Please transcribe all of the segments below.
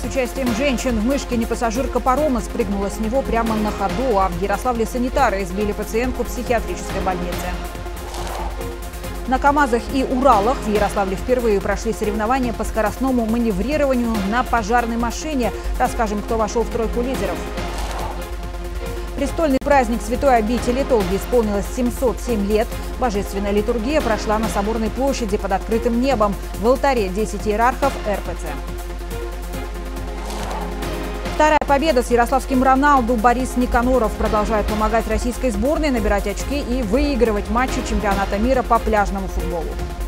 участием женщин. В Мышкине пассажирка парома спрыгнула с него прямо на ходу, а в Ярославле санитары избили пациентку в психиатрической больнице. На КАМАЗах и Уралах в Ярославле впервые прошли соревнования по скоростному маневрированию на пожарной машине. Расскажем, кто вошел в тройку лидеров. Престольный праздник Святой Обители Толги исполнилось 707 лет. Божественная литургия прошла на Соборной площади под открытым небом. В алтаре 10 иерархов РПЦ. Вторая победа с ярославским Роналду. Борис Никоноров продолжает помогать российской сборной набирать очки и выигрывать матчи чемпионата мира по пляжному футболу.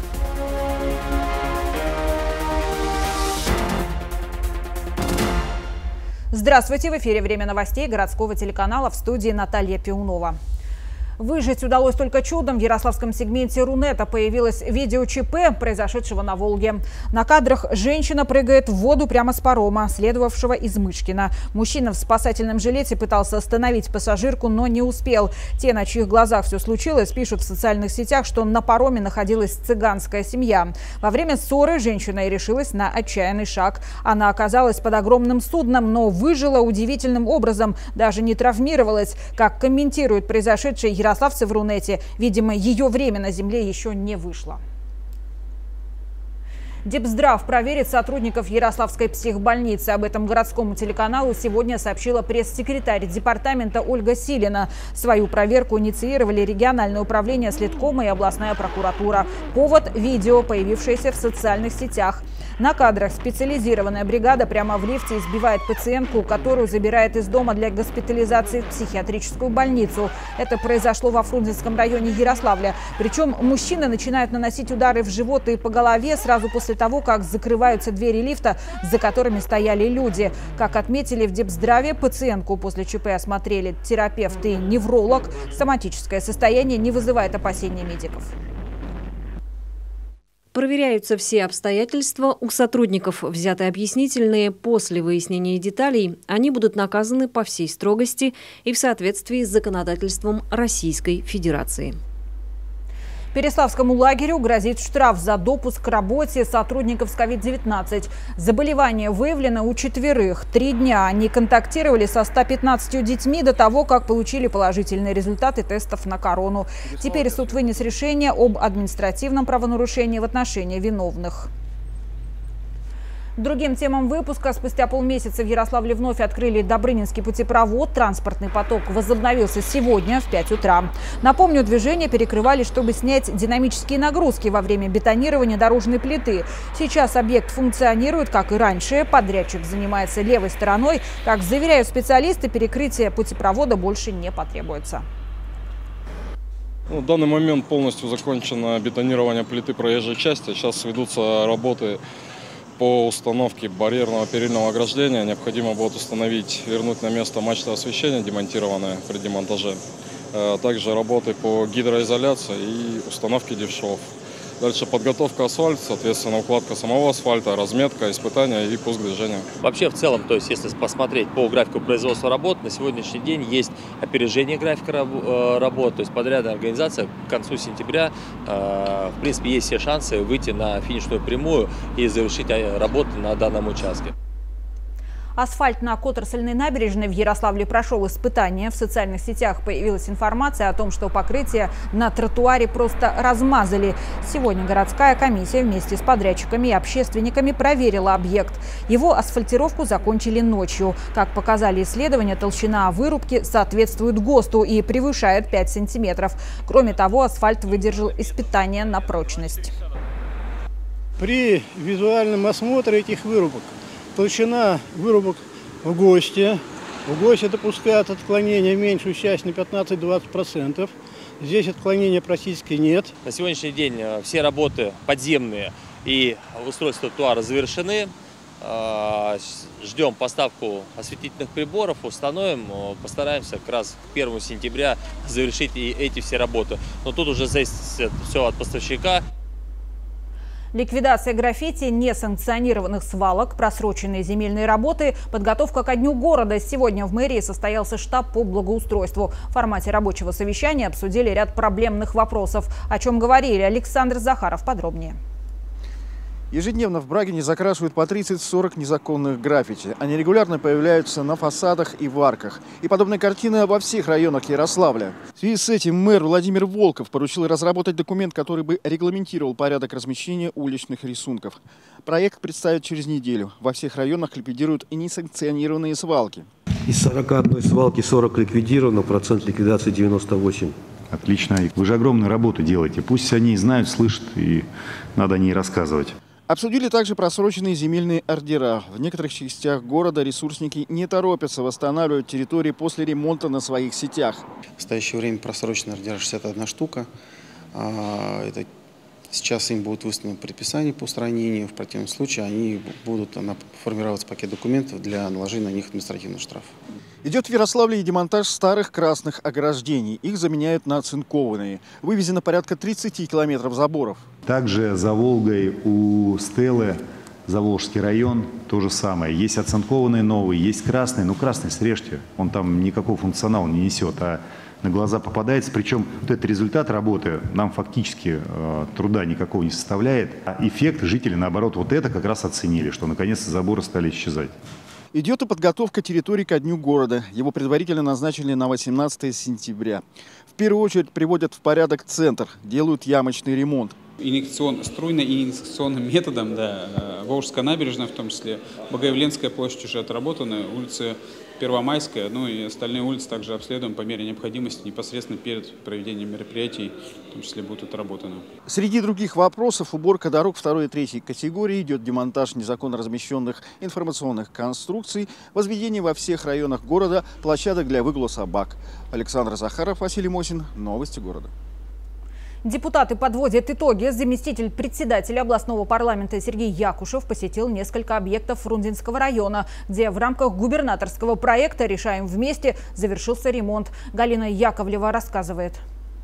Здравствуйте! В эфире «Время новостей» городского телеканала, в студии Наталья Пиунова. Выжить удалось только чудом. В ярославском сегменте Рунета появилось видео ЧП, произошедшего на Волге. На кадрах женщина прыгает в воду прямо с парома, следовавшего из Мышкина. Мужчина в спасательном жилете пытался остановить пассажирку, но не успел. Те, на чьих глазах все случилось, пишут в социальных сетях, что на пароме находилась цыганская семья. Во время ссоры женщина и решилась на отчаянный шаг. Она оказалась под огромным судном, но выжила удивительным образом, даже не травмировалась. Как комментирует произошедшее ярославцы в Рунете, видимо, ее время на земле еще не вышло. Депздрав проверит сотрудников Ярославской психбольницы. Об этом городскому телеканалу сегодня сообщила пресс-секретарь департамента Ольга Силина. Свою проверку инициировали региональное управление следкома и областная прокуратура. Повод – видео, появившееся в социальных сетях. На кадрах специализированная бригада прямо в лифте избивает пациентку, которую забирает из дома для госпитализации в психиатрическую больницу. Это произошло во Фрунзенском районе Ярославля. Причем мужчины начинают наносить удары в живот и по голове сразу после того, как закрываются двери лифта, за которыми стояли люди. Как отметили в Депздраве, пациентку после ЧП осмотрели терапевт и невролог. Соматическое состояние не вызывает опасений медиков. Проверяются все обстоятельства. У сотрудников взяты объяснительные. После выяснения деталей они будут наказаны по всей строгости и в соответствии с законодательством Российской Федерации. Переславскому лагерю грозит штраф за допуск к работе сотрудников с COVID-19. Заболевание выявлено у 4. 3 дня они контактировали со 115 детьми до того, как получили положительные результаты тестов на корону. Теперь суд вынес решение об административном правонарушении в отношении виновных. Другим темам выпуска. Спустя полмесяца в Ярославле вновь открыли Добрынинский путепровод. Транспортный поток возобновился сегодня в 5 утра. Напомню, движение перекрывали, чтобы снять динамические нагрузки во время бетонирования дорожной плиты. Сейчас объект функционирует, как и раньше. Подрядчик занимается левой стороной. Как заверяют специалисты, перекрытие путепровода больше не потребуется. В данный момент полностью закончено бетонирование плиты проезжей части. Сейчас ведутся работы по установке барьерного перильного ограждения. Необходимо будет установить, вернуть на место мачты освещения, демонтированные при демонтаже. Также работы по гидроизоляции и установке дившов. Дальше подготовка асфальта, соответственно, укладка самого асфальта, разметка, испытания и пуск движения. Вообще, в целом, то есть, если посмотреть по графику производства работ, на сегодняшний день есть опережение графика работ. То есть, подрядная организация к концу сентября, в принципе, есть все шансы выйти на финишную прямую и завершить работы на данном участке. Асфальт на Которсальной набережной в Ярославле прошел испытание. В социальных сетях появилась информация о том, что покрытие на тротуаре просто размазали. Сегодня городская комиссия вместе с подрядчиками и общественниками проверила объект. Его асфальтировку закончили ночью. Как показали исследования, толщина вырубки соответствует ГОСТу и превышает 5 сантиметров. Кроме того, асфальт выдержал испытание на прочность. При визуальном осмотре этих вырубок толщина вырубок в ГОСТе. В ГОСТе допускают отклонения в меньшую часть на 15-20%. Здесь отклонения практически нет. На сегодняшний день все работы подземные и устройство тротуара завершены. Ждем поставку осветительных приборов, установим, постараемся как раз к 1 сентября завершить и эти все работы. Но тут уже зависит все от поставщика. Ликвидация граффити, несанкционированных свалок, просроченные земельные работы, подготовка ко дню города. Сегодня в мэрии состоялся штаб по благоустройству. В формате рабочего совещания обсудили ряд проблемных вопросов. О чем говорили Александр Захаров подробнее. Ежедневно в Брагине закрашивают по 30-40 незаконных граффити. Они регулярно появляются на фасадах и в арках. И подобные картины во всех районах Ярославля. В связи с этим мэр Владимир Волков поручил разработать документ, который бы регламентировал порядок размещения уличных рисунков. Проект представят через неделю. Во всех районах ликвидируют и несанкционированные свалки. Из 41 свалки 40 ликвидировано, процент ликвидации 98. Отлично. Вы же огромную работу делаете. Пусть они знают, слышат, и надо о ней рассказывать. Обсудили также просроченные земельные ордера. В некоторых частях города ресурсники не торопятся восстанавливать территории после ремонта на своих сетях. В настоящее время просроченные ордера 61 штука. Сейчас им будут выставлены предписания по устранению. В противном случае они будут формироваться пакет документов для наложения на них административных штрафов. Идет в Ярославле и демонтаж старых красных ограждений. Их заменяют на оцинкованные. Вывезено порядка 30 километров заборов. Также за Волгой у Стеллы, Заволжский район, то же самое. Есть оцинкованные новые, есть красные. Но красный срежьте, он там никакого функционала не несет, а на глаза попадается. Причем вот этот результат работы нам фактически труда никакого не составляет. А эффект жители, наоборот, вот это как раз оценили, что наконец-то заборы стали исчезать. Идет и подготовка территории ко дню города. Его предварительно назначили на 18 сентября. В первую очередь приводят в порядок центр, делают ямочный ремонт. Струйно-инъекционным методом, да, Волжская набережная, в том числе Богоявленская площадь уже отработана, улица Первомайская, ну и остальные улицы также обследуем по мере необходимости непосредственно перед проведением мероприятий, в том числе будут отработаны. Среди других вопросов уборка дорог второй и третьей категории, идет демонтаж незаконно размещенных информационных конструкций, возведение во всех районах города площадок для выгула собак. Александр Захаров, Василий Мосин. Новости города. Депутаты подводят итоги. Заместитель председателя областного парламента Сергей Якушев посетил несколько объектов Фрунзенского района, где в рамках губернаторского проекта «Решаем вместе» завершился ремонт. Галина Яковлева рассказывает.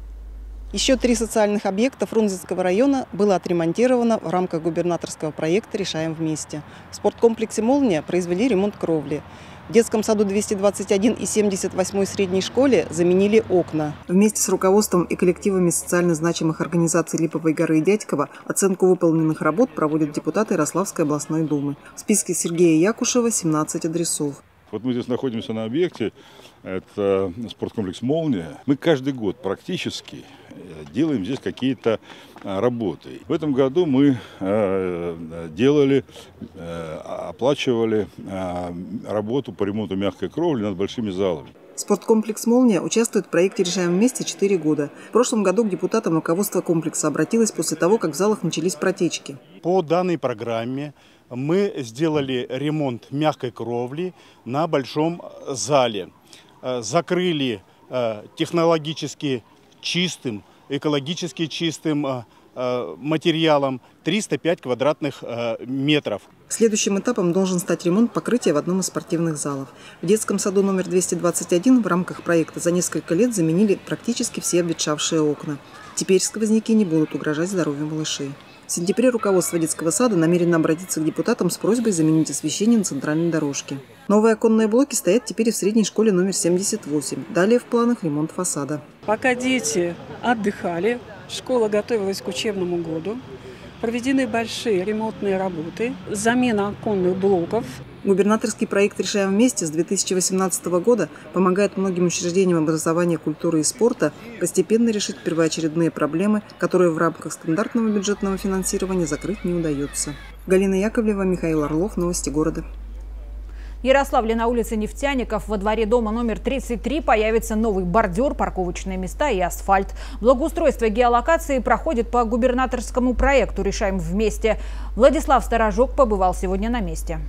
Еще 3 социальных объекта Фрунзенского района было отремонтировано в рамках губернаторского проекта «Решаем вместе». В спорткомплексе «Молния» произвели ремонт кровли. В детском саду 221 и 78-й средней школе заменили окна. Вместе с руководством и коллективами социально значимых организаций Липовой горы и Дядьково оценку выполненных работ проводят депутаты Ярославской областной думы. В списке Сергея Якушева 17 адресов. Вот мы здесь находимся на объекте, это спорткомплекс «Молния». Мы каждый год практически делаем здесь какие-то работы. В этом году мы оплачивали работу по ремонту мягкой кровли над большими залами. Спорткомплекс «Молния» участвует в проекте «Решаем вместе» 4 года. В прошлом году к депутатам руководство комплекса обратилось после того, как в залах начались протечки. По данной программе мы сделали ремонт мягкой кровли на большом зале. Закрыли технологически чистым, экологически чистым материалом 305 квадратных метров. Следующим этапом должен стать ремонт покрытия в одном из спортивных залов. В детском саду номер 221 в рамках проекта за несколько лет заменили практически все обветшавшие окна. Теперь сквозняки не будут угрожать здоровью малышей. В сентябре руководство детского сада намерено обратиться к депутатам с просьбой заменить освещение на центральной дорожке. Новые оконные блоки стоят теперь и в средней школе номер 78. Далее в планах ремонт фасада. Пока дети отдыхали, школа готовилась к учебному году. Проведены большие ремонтные работы, замена оконных блоков. Губернаторский проект «Решаем вместе» с 2018 года помогает многим учреждениям образования, культуры и спорта постепенно решить первоочередные проблемы, которые в рамках стандартного бюджетного финансирования закрыть не удается. Галина Яковлева, Михаил Орлов. Новости города. В Ярославле на улице Нефтяников во дворе дома номер 33 появится новый бордюр, парковочные места и асфальт. Благоустройство геолокации проходит по губернаторскому проекту «Решаем вместе». Владислав Сторожок побывал сегодня на месте.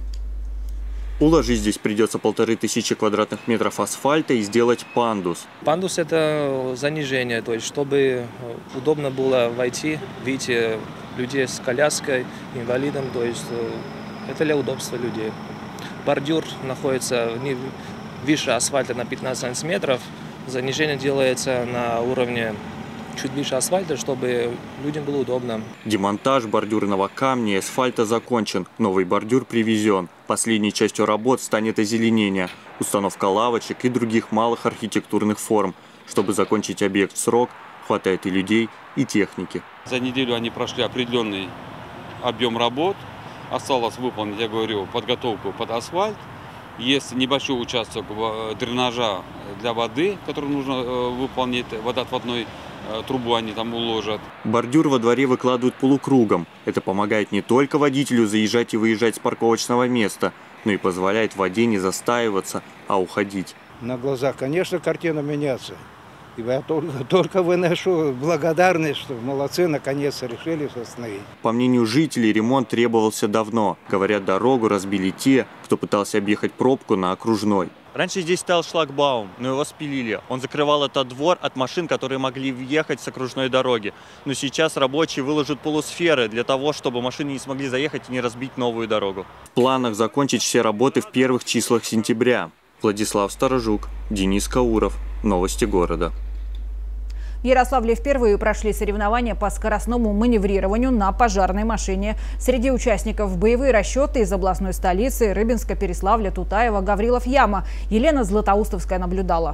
Уложить здесь придется 1500 квадратных метров асфальта и сделать пандус. Пандус – это занижение, то есть чтобы удобно было войти, видите, людей с коляской, инвалидом, то есть это для удобства людей. Бордюр находится выше асфальта на 15 сантиметров. Занижение делается на уровне чуть выше асфальта, чтобы людям было удобно. Демонтаж бордюрного камня и асфальта закончен. Новый бордюр привезен. Последней частью работ станет озеленение, установка лавочек и других малых архитектурных форм. Чтобы закончить объект в срок, хватает и людей, и техники. За неделю они прошли определенный объем работ. Осталось выполнить, я говорю, подготовку под асфальт. Есть небольшой участок дренажа для воды, который нужно выполнить, водоотводной трубу они там уложат. Бордюр во дворе выкладывают полукругом. Это помогает не только водителю заезжать и выезжать с парковочного места, но и позволяет воде не застаиваться, а уходить. На глазах, конечно, картина меняется. И я только выношу благодарность, что молодцы, наконец решили остановить. По мнению жителей, ремонт требовался давно. Говорят, дорогу разбили те, кто пытался объехать пробку на окружной. Раньше здесь стоял шлагбаум, но его спилили. Он закрывал этот двор от машин, которые могли въехать с окружной дороги. Но сейчас рабочие выложат полусферы для того, чтобы машины не смогли заехать и не разбить новую дорогу. В планах закончить все работы в первых числах сентября. Владислав Сторожук, Денис Кауров. Новости города. В Ярославле впервые прошли соревнования по скоростному маневрированию на пожарной машине. Среди участников боевые расчеты из областной столицы Рыбинска, Переславля, Тутаева, Гаврилов, Яма. Елена Златоустовская наблюдала.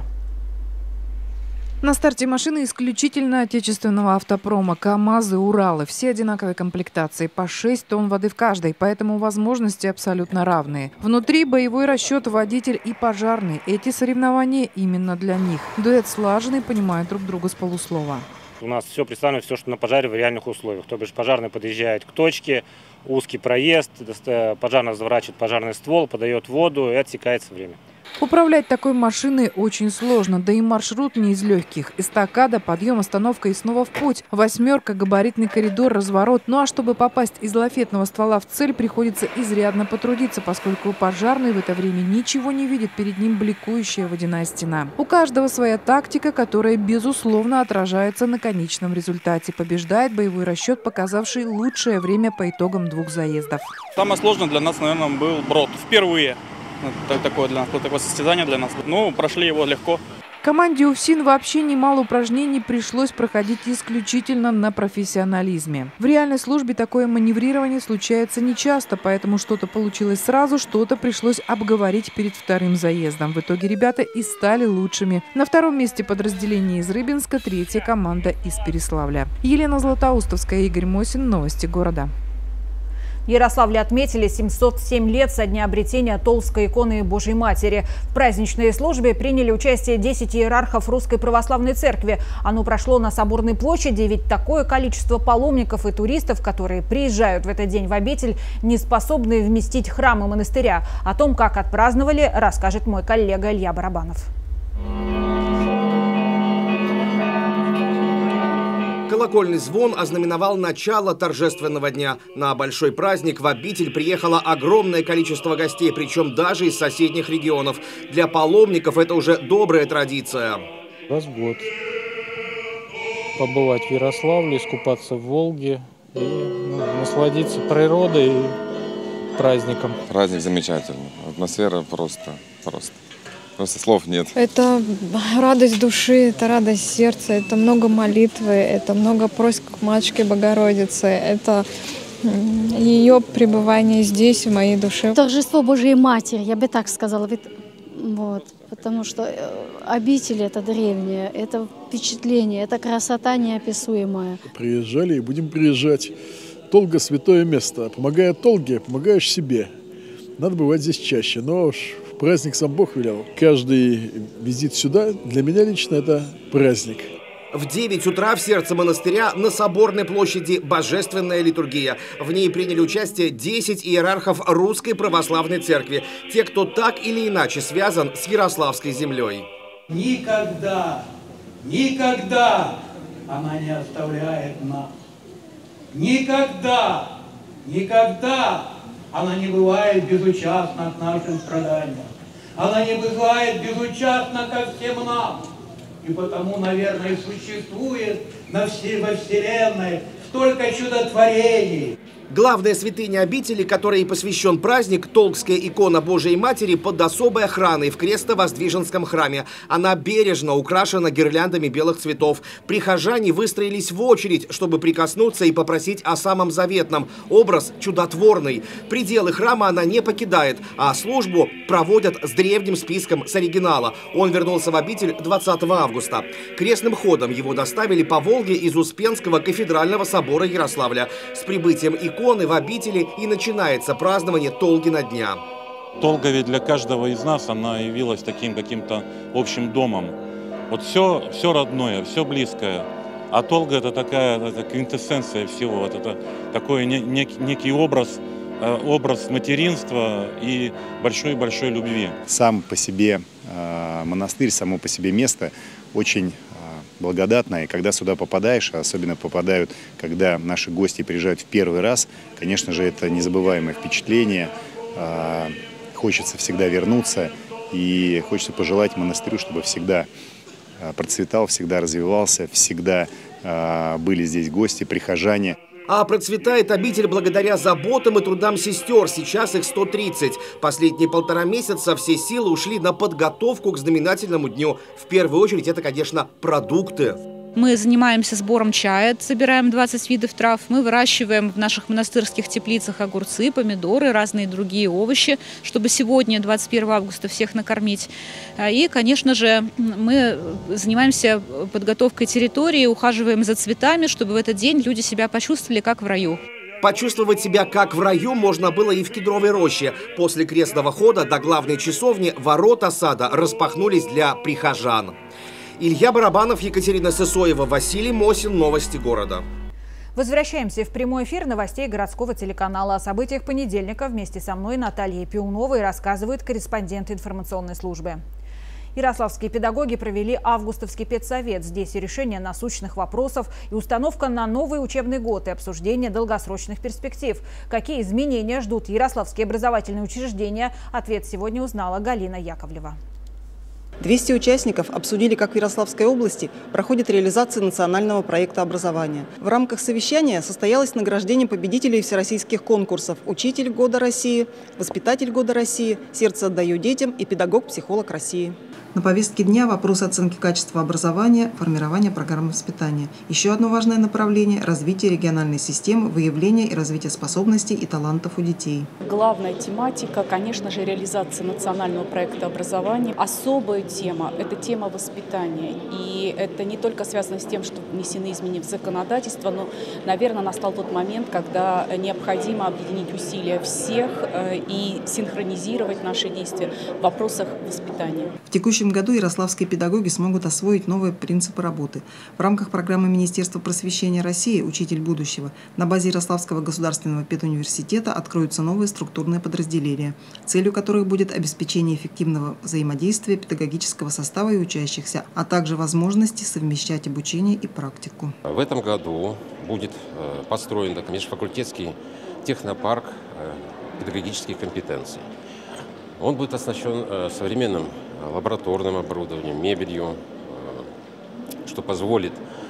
На старте машины исключительно отечественного автопрома. КАМАЗы, Уралы. Все одинаковой комплектации. По 6 тонн воды в каждой. Поэтому возможности абсолютно равные. Внутри боевой расчет, водитель и пожарный. Эти соревнования именно для них. Дуэт слаженный, понимает друг друга с полуслова. У нас все представлено, все, что на пожаре в реальных условиях. То бишь пожарный подъезжает к точке, узкий проезд, пожарный разворачивает пожарный ствол, подает воду и отсекается время. Управлять такой машиной очень сложно, да и маршрут не из легких. Эстакада, подъем, остановка и снова в путь. Восьмерка, габаритный коридор, разворот. Ну а чтобы попасть из лафетного ствола в цель, приходится изрядно потрудиться, поскольку пожарный в это время ничего не видит, перед ним бликующая водяная стена. У каждого своя тактика, которая безусловно отражается на конечном результате. Побеждает боевой расчет, показавший лучшее время по итогам 2 заездов. Самое сложное для нас, наверное, был брод. Впервые. Такое для нас, такое состязание для нас. Ну, прошли его легко. Команде УФСИН вообще немало упражнений пришлось проходить исключительно на профессионализме. В реальной службе такое маневрирование случается нечасто, поэтому что-то получилось сразу, что-то пришлось обговорить перед вторым заездом. В итоге ребята и стали лучшими. На втором месте подразделение из Рыбинска, 3-я команда из Переславля. Елена Златоустовская, Игорь Мосин. Новости города. В Ярославле отметили 707 лет со дня обретения Толстой иконы Божьей Матери. В праздничной службе приняли участие 10 иерархов Русской Православной Церкви. Оно прошло на Соборной площади, ведь такое количество паломников и туристов, которые приезжают в этот день в обитель, не способны вместить храмы монастыря. О том, как отпраздновали, расскажет мой коллега Илья Барабанов. Колокольный звон ознаменовал начало торжественного дня. На большой праздник в обитель приехало огромное количество гостей, причем даже из соседних регионов. Для паломников это уже добрая традиция. Раз в год побывать в Ярославле, искупаться в Волге и насладиться природой и праздником. Праздник замечательный. Атмосфера просто слов нет. Это радость души, это радость сердца, это много молитвы, это много просьб к Матушке Богородице, это ее пребывание здесь, в моей душе. Торжество Божьей Матери, я бы так сказала. Вот, потому что обитель это древняя, это впечатление, это красота неописуемая. Приезжали и будем приезжать. Толга – святое место. Помогая Толге, помогаешь себе. Надо бывать здесь чаще, но уж праздник сам Бог велел. Каждый визит сюда для меня лично это праздник. В 9 утра в сердце монастыря на Соборной площади божественная литургия. В ней приняли участие 10 иерархов Русской Православной Церкви. Те, кто так или иначе связан с Ярославской землей. Никогда она не оставляет нас. Никогда она не бывает безучастна к нашим страданиям. Она не бывает безучастна ко всем нам. И потому, наверное, и существует во Вселенной столько чудотворений. Главная святыня обители, которой и посвящен праздник, Толгская икона Божией Матери, под особой охраной в Крестовоздвиженском храме. Она бережно украшена гирляндами белых цветов. Прихожане выстроились в очередь, чтобы прикоснуться и попросить о самом заветном. Образ чудотворный. Пределы храма она не покидает, а службу проводят с древним списком с оригинала. Он вернулся в обитель 20 августа. Крестным ходом его доставили по Волге из Успенского кафедрального собора Ярославля. С прибытием иконы иконы, в обители и начинается празднование Толгина дня. Толга ведь для каждого из нас она явилась таким каким-то общим домом. Вот все родное, все близкое. А Толга — это такая квинтэссенция всего. Вот это такой некий образ материнства и большой-большой любви. Сам по себе монастырь, само по себе место очень благодатное. И когда сюда попадаешь, а особенно попадают, когда наши гости приезжают в первый раз, конечно же, это незабываемое впечатление. Хочется всегда вернуться и хочется пожелать монастырю, чтобы всегда процветал, всегда развивался, всегда были здесь гости, прихожане. А процветает обитель благодаря заботам и трудам сестер. Сейчас их 130. Последние 1,5 месяца все силы ушли на подготовку к знаменательному дню. В первую очередь это, конечно, продукты. Мы занимаемся сбором чая, собираем 20 видов трав. Мы выращиваем в наших монастырских теплицах огурцы, помидоры, разные другие овощи, чтобы сегодня, 21 августа, всех накормить. И, конечно же, мы занимаемся подготовкой территории, ухаживаем за цветами, чтобы в этот день люди себя почувствовали как в раю. Почувствовать себя как в раю можно было и в Кедровой роще. После крестного хода до главной часовни ворота сада распахнулись для прихожан. Илья Барабанов, Екатерина Сысоева, Василий Мосин. Новости города. Возвращаемся в прямой эфир новостей городского телеканала. О событиях понедельника вместе со мной Натальей Пиуновой рассказывает корреспондент информационной службы. Ярославские педагоги провели августовский педсовет. Здесь и решение насущных вопросов, и установка на новый учебный год, и обсуждение долгосрочных перспектив. Какие изменения ждут ярославские образовательные учреждения? Ответ сегодня узнала Галина Яковлева. 200 участников обсудили, как в Ярославской области проходит реализация национального проекта образования. В рамках совещания состоялось награждение победителей всероссийских конкурсов «Учитель года России», «Воспитатель года России», «Сердце отдаю детям» и «Педагог-психолог России». На повестке дня вопросы оценки качества образования, формирования программ воспитания. Еще одно важное направление – развитие региональной системы, выявление и развитие способностей и талантов у детей. Главная тематика, конечно же, реализация национального проекта образования. Особая тема – это тема воспитания. И это не только связано с тем, что внесены изменения в законодательство, но, наверное, настал тот момент, когда необходимо объединить усилия всех и синхронизировать наши действия в вопросах воспитания. В текущем году ярославские педагоги смогут освоить новые принципы работы. В рамках программы Министерства просвещения России «Учитель будущего» на базе Ярославского государственного педуниверситета откроются новые структурные подразделения, целью которых будет обеспечение эффективного взаимодействия педагогического состава и учащихся, а также возможности совмещать обучение и практику. В этом году будет построен межфакультетский технопарк педагогических компетенций. Он будет оснащен современным лабораторным оборудованием, мебелью, что позволит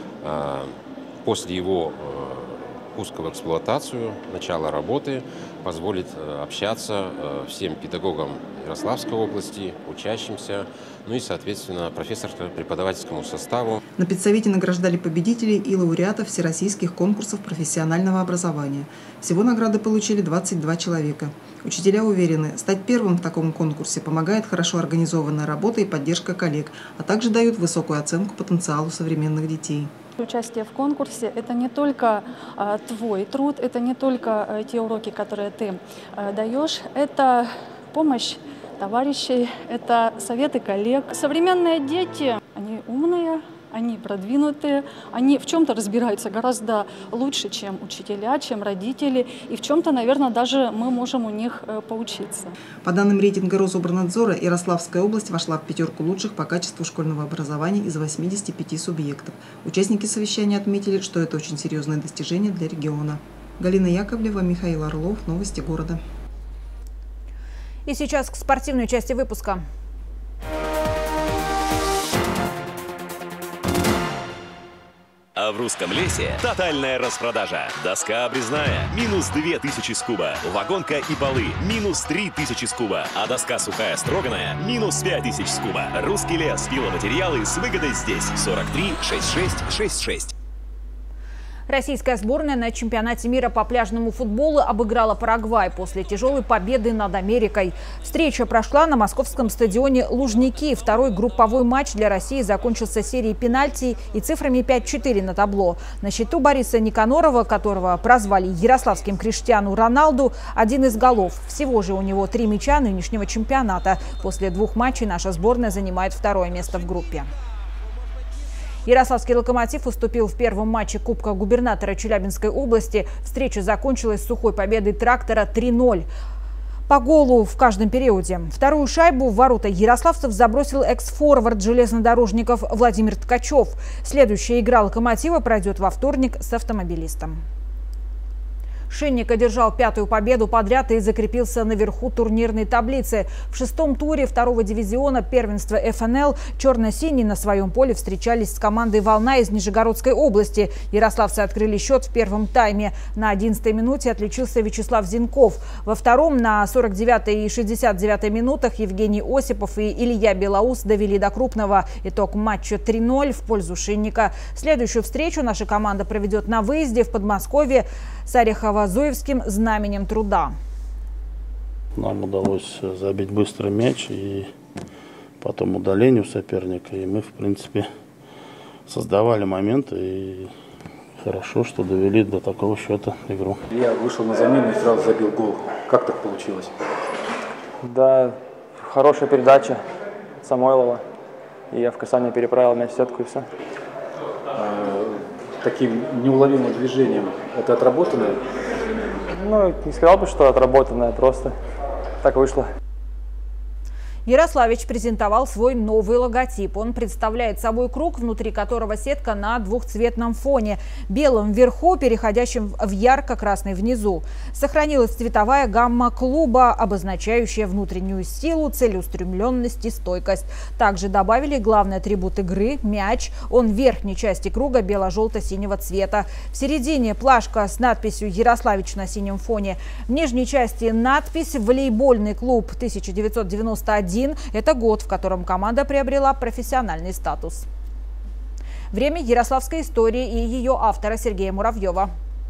после его пуска в эксплуатацию, начала работы, позволит общаться всем педагогам Ярославской области, учащимся, ну и, соответственно, профессорско-преподавательскому составу. На педсовете награждали победителей и лауреатов всероссийских конкурсов профессионального образования. Всего награды получили 22 человека. Учителя уверены, стать первым в таком конкурсе помогает хорошо организованная работа и поддержка коллег, а также дают высокую оценку потенциалу современных детей. Участие в конкурсе – это не только твой труд, это не только те уроки, которые ты даешь, это помощь товарищей, это советы коллег. Современные дети, они умные, они продвинутые, они в чем-то разбираются гораздо лучше, чем учителя, чем родители. И в чем-то, наверное, даже мы можем у них поучиться. По данным рейтинга Рособорнадзора, Ярославская область вошла в 5 лучших по качеству школьного образования из 85 субъектов. Участники совещания отметили, что это очень серьезное достижение для региона. Галина Яковлева, Михаил Орлов. Новости города. И сейчас к спортивной части выпуска. А в Русском лесе тотальная распродажа. Доска обрезная – минус 2000 с куба. Вагонка и полы – минус 3000 с куба. А доска сухая строганная – минус 5000 с куба. Русский лес. Пиломатериалы с выгодой здесь. 43 66 66. Российская сборная на чемпионате мира по пляжному футболу обыграла Парагвай после тяжелой победы над Америкой. Встреча прошла на московском стадионе «Лужники». Второй групповой матч для России закончился серией пенальти и цифрами 5-4 на табло. На счету Бориса Никонорова, которого прозвали ярославским Криштиану Роналду, один из голов. Всего же у него 3 мяча нынешнего чемпионата. После 2 матчей наша сборная занимает 2-е место в группе. Ярославский «Локомотив» уступил в первом матче Кубка губернатора Челябинской области. Встреча закончилась сухой победой «Трактора» 3-0. По голу в каждом периоде. Вторую шайбу в ворота ярославцев забросил экс-форвард железнодорожников Владимир Ткачев. Следующая игра «Локомотива» пройдет во вторник с «Автомобилистом». Шинник одержал 5-ю победу подряд и закрепился наверху турнирной таблицы. В 6-м туре 2-го дивизиона первенства ФНЛ черно-синие на своем поле встречались с командой «Волна» из Нижегородской области. Ярославцы открыли счет в первом тайме. На 11-й минуте отличился Вячеслав Зинков. Во втором на 49-й и 69-й минутах Евгений Осипов и Илья Белоус довели до крупного. Итог матча 3-0 в пользу Шинника. Следующую встречу наша команда проведет на выезде в Подмосковье с Орехово-Зуевским Знаменем Труда. Нам удалось забить быстрый мяч и потом удаление у соперника. И мы, в принципе, создавали моменты. И хорошо, что довели до такого счета игру. Я вышел на замену и сразу забил гол. Как так получилось? Да, хорошая передача Самойлова. И я в касание переправил мяч в сетку и все. Таким неуловимым движением это отработанное? Ну, не сказал бы, что отработанное, просто так вышло. Ярославич презентовал свой новый логотип. Он представляет собой круг, внутри которого сетка на двухцветном фоне. Белым вверху, переходящим в ярко-красный внизу. Сохранилась цветовая гамма клуба, обозначающая внутреннюю силу, целеустремленность и стойкость. Также добавили главный атрибут игры – мяч. Он в верхней части круга бело-желто-синего цвета. В середине плашка с надписью «Ярославич» на синем фоне. В нижней части надпись «Волейбольный клуб 1991». Это год, в котором команда приобрела профессиональный статус. Время ярославской истории и ее автора Сергея Муравьева.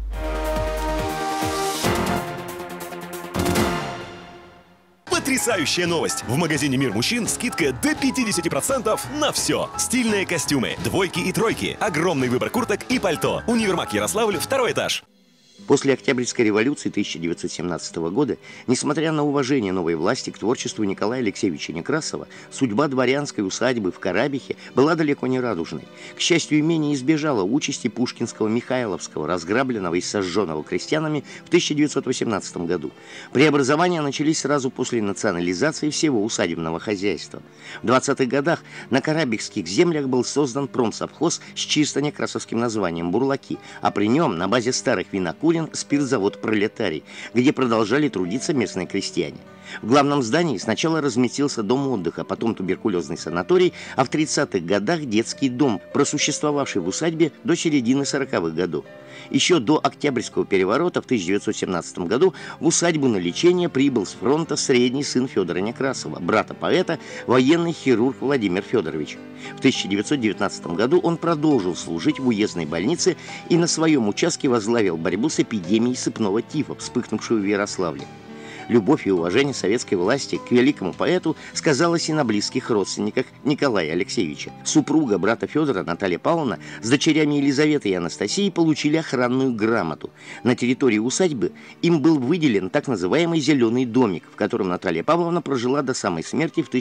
Потрясающая новость! В магазине «Мир мужчин» скидка до 50% на все. Стильные костюмы, двойки и тройки, огромный выбор курток и пальто. Универмаг Ярославль, 2-й этаж. После Октябрьской революции 1917 года, несмотря на уважение новой власти к творчеству Николая Алексеевича Некрасова, судьба дворянской усадьбы в Карабихе была далеко не радужной. К счастью, имение избежало участи пушкинского Михайловского, разграбленного и сожженного крестьянами в 1918 году. Преобразования начались сразу после национализации всего усадебного хозяйства. В 20-х годах на карабихских землях был создан промсовхоз с чисто некрасовским названием «Бурлаки», а при нем на базе старых винокурен спиртзавод «Пролетарий», где продолжали трудиться местные крестьяне. В главном здании сначала разместился дом отдыха, потом туберкулезный санаторий, а в 30-х годах детский дом, просуществовавший в усадьбе до середины 40-х годов. Еще до Октябрьского переворота в 1917 году в усадьбу на лечение прибыл с фронта средний сын Федора Некрасова, брата поэта, военный хирург Владимир Федорович. В 1919 году он продолжил служить в уездной больнице и на своем участке возглавил борьбу с эпидемией сыпного тифа, вспыхнувшую в Ярославле. Любовь и уважение советской власти к великому поэту сказалось и на близких родственниках Николая Алексеевича. Супруга брата Федора Наталья Павловна с дочерями Елизаветой и Анастасией получили охранную грамоту. На территории усадьбы им был выделен так называемый «зеленый домик», в котором Наталья Павловна прожила до самой смерти в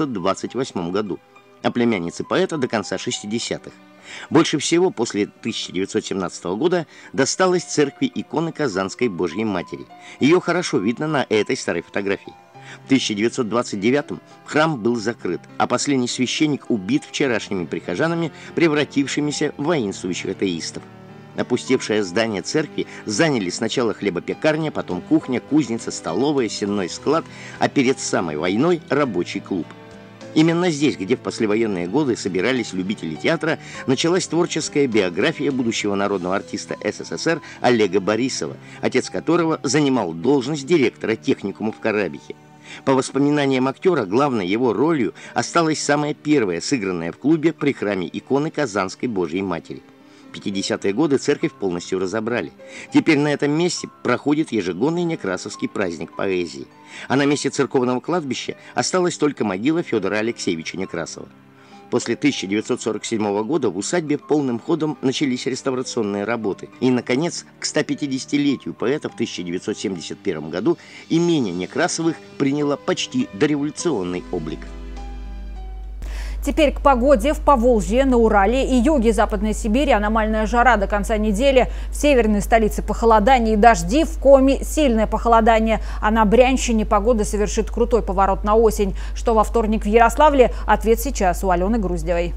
1928 году, а племяннице поэта до конца 60-х. Больше всего после 1917 года досталось церкви иконы Казанской Божьей Матери. Ее хорошо видно на этой старой фотографии. В 1929-м храм был закрыт, а последний священник убит вчерашними прихожанами, превратившимися в воинствующих атеистов. Опустевшее здание церкви заняли сначала хлебопекарня, потом кухня, кузница, столовая, сенной склад, а перед самой войной рабочий клуб. Именно здесь, где в послевоенные годы собирались любители театра, началась творческая биография будущего народного артиста СССР Олега Борисова, отец которого занимал должность директора техникума в Карабихе. По воспоминаниям актера, главной его ролью осталась самая первая, сыгранная в клубе при храме иконы Казанской Божьей Матери. В 50-е годы церковь полностью разобрали. Теперь на этом месте проходит ежегодный некрасовский праздник поэзии. А на месте церковного кладбища осталась только могила Федора Алексеевича Некрасова. После 1947 года в усадьбе полным ходом начались реставрационные работы. И, наконец, к 150-летию поэта в 1971 году имение Некрасовых приняло почти дореволюционный облик. Теперь к погоде. В Поволжье, на Урале и юге Западной Сибири аномальная жара до конца недели. В северной столице похолодание и дожди, в Коми сильное похолодание. А на Брянщине погода совершит крутой поворот на осень. Что во вторник в Ярославле? Ответ сейчас у Алены Груздевой.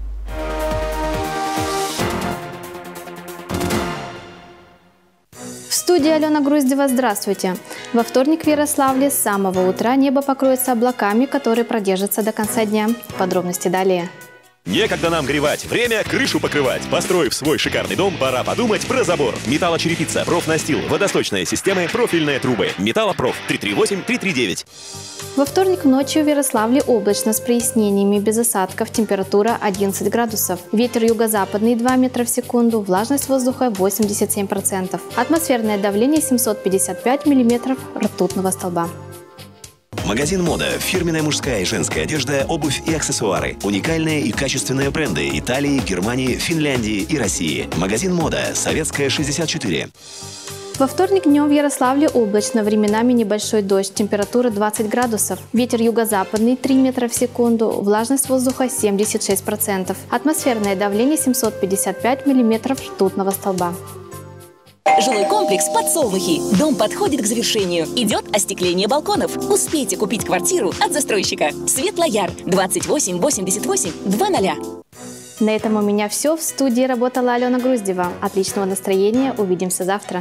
В студии Алена Груздева. Здравствуйте. Во вторник в Ярославле с самого утра небо покроется облаками, которые продержатся до конца дня. Подробности далее. Некогда нам горевать, время крышу покрывать. Построив свой шикарный дом, пора подумать про забор. Металлочерепица, профнастил, водосточные системы, профильные трубы. Металлопроф 338-339. Во вторник ночью в Ярославле облачно с прояснениями, без осадков, температура 11 градусов. Ветер юго-западный 2 метра в секунду, влажность воздуха 87%. Атмосферное давление 755 миллиметров ртутного столба. Магазин «Мода». Фирменная мужская и женская одежда, обувь и аксессуары. Уникальные и качественные бренды Италии, Германии, Финляндии и России. Магазин «Мода». Советская, 64. Во вторник днем в Ярославле облачно, временами небольшой дождь, температура 20 градусов. Ветер юго-западный 3 метра в секунду, влажность воздуха 76%. Атмосферное давление 755 миллиметров ртутного столба. Жилой комплекс «Подсолнухи». Дом подходит к завершению. Идет остекление балконов. Успейте купить квартиру от застройщика. Светлояр 28 88 00. На этом у меня все. В студии работала Алена Груздева. Отличного настроения. Увидимся завтра.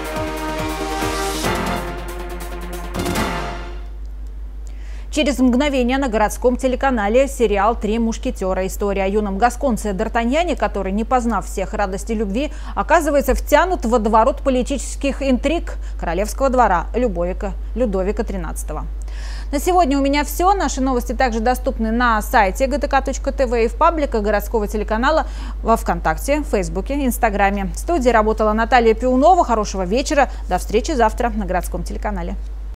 Через мгновение на городском телеканале сериал «Три мушкетера». История о юном гасконце Д'Артаньяне, который, не познав всех радостей любви, оказывается втянут в водоворот политических интриг королевского двора Людовика XIII. На сегодня у меня все. Наши новости также доступны на сайте gtk.tv и в пабликах городского телеканала во ВКонтакте, Фейсбуке, Инстаграме. В студии работала Наталья Пиунова. Хорошего вечера. До встречи завтра на городском телеканале.